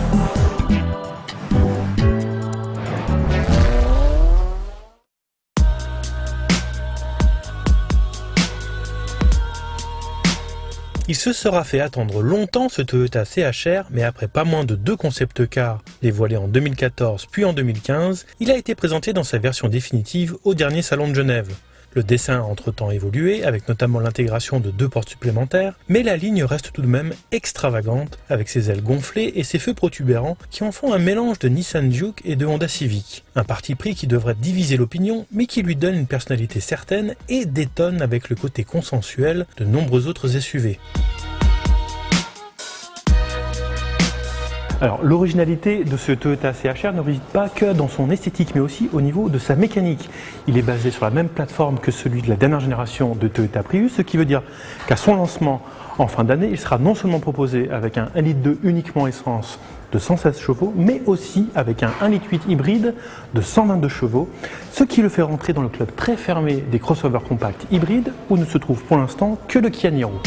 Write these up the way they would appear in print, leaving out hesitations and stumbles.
Il se sera fait attendre longtemps ce Toyota CHR, mais après pas moins de 2 concept cars dévoilés en 2014 puis en 2015, il a été présenté dans sa version définitive au dernier salon de Genève. Le dessin a entre-temps évolué, avec notamment l'intégration de 2 portes supplémentaires, mais la ligne reste tout de même extravagante, avec ses ailes gonflées et ses feux protubérants qui en font un mélange de Nissan Juke et de Honda Civic. Un parti pris qui devrait diviser l'opinion, mais qui lui donne une personnalité certaine et détonne avec le côté consensuel de nombreux autres SUV. Alors, l'originalité de ce Toyota CHR ne réside pas que dans son esthétique, mais aussi au niveau de sa mécanique. Il est basé sur la même plateforme que celui de la dernière génération de Toyota Prius, ce qui veut dire qu'à son lancement en fin d'année, il sera non seulement proposé avec un 1,2 litre uniquement essence de 116 chevaux, mais aussi avec un 1,8 litre hybride de 122 chevaux, ce qui le fait rentrer dans le club très fermé des crossovers compacts hybrides, où ne se trouve pour l'instant que le Kia Niro.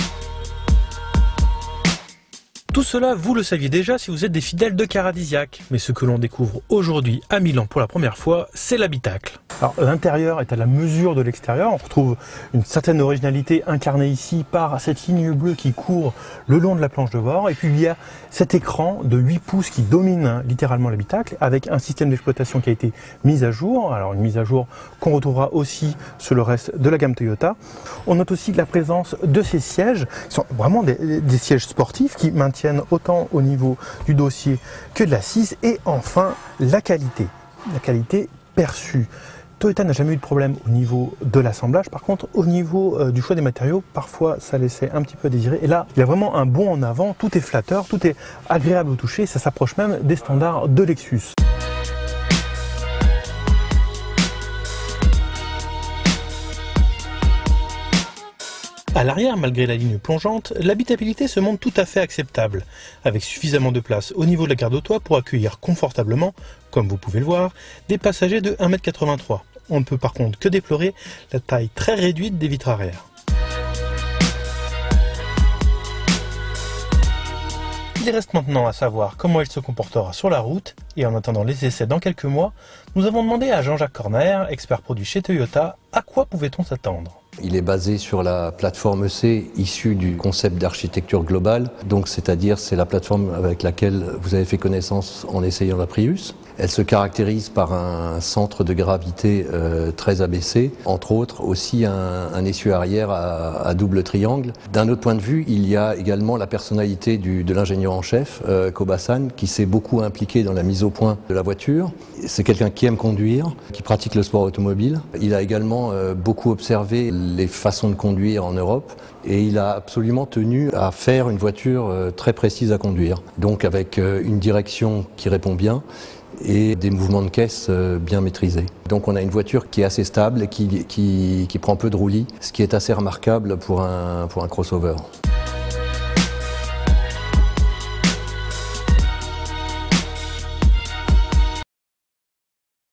Tout cela, vous le saviez déjà si vous êtes des fidèles de Caradisiac, mais ce que l'on découvre aujourd'hui à Milan pour la première fois, c'est l'habitacle. Alors l'intérieur est à la mesure de l'extérieur, on retrouve une certaine originalité incarnée ici par cette ligne bleue qui court le long de la planche de bord, et puis il y a cet écran de 8 pouces qui domine littéralement l'habitacle, avec un système d'exploitation qui a été mis à jour, alors une mise à jour qu'on retrouvera aussi sur le reste de la gamme Toyota. On note aussi la présence de ces sièges, qui sont vraiment des sièges sportifs qui maintiennent autant au niveau du dossier que de l'assise, et enfin la qualité perçue. Toyota n'a jamais eu de problème au niveau de l'assemblage, par contre au niveau du choix des matériaux, parfois ça laissait un petit peu à désirer, et là il y a vraiment un bond en avant, tout est flatteur, tout est agréable au toucher, ça s'approche même des standards de Lexus. À l'arrière, malgré la ligne plongeante, l'habitabilité se montre tout à fait acceptable, avec suffisamment de place au niveau de la garde au toit pour accueillir confortablement, comme vous pouvez le voir, des passagers de 1,83 m. On ne peut par contre que déplorer la taille très réduite des vitres arrière. Il reste maintenant à savoir comment il se comportera sur la route, et en attendant les essais dans quelques mois, nous avons demandé à Jean-Jacques Corner, expert produit chez Toyota, à quoi pouvait-on s'attendre. Il est basé sur la plateforme C issue du concept d'architecture globale, donc c'est-à-dire c'est la plateforme avec laquelle vous avez fait connaissance en essayant la Prius. Elle se caractérise par un centre de gravité très abaissé, entre autres aussi un essieu arrière à double triangle. D'un autre point de vue, il y a également la personnalité de l'ingénieur en chef, Kobasan, qui s'est beaucoup impliqué dans la mise au point de la voiture. C'est quelqu'un qui aime conduire, qui pratique le sport automobile. Il a également beaucoup observé les façons de conduire en Europe, et il a absolument tenu à faire une voiture très précise à conduire. Donc avec une direction qui répond bien, et des mouvements de caisse bien maîtrisés. Donc on a une voiture qui est assez stable et qui prend peu de roulis, ce qui est assez remarquable pour un crossover.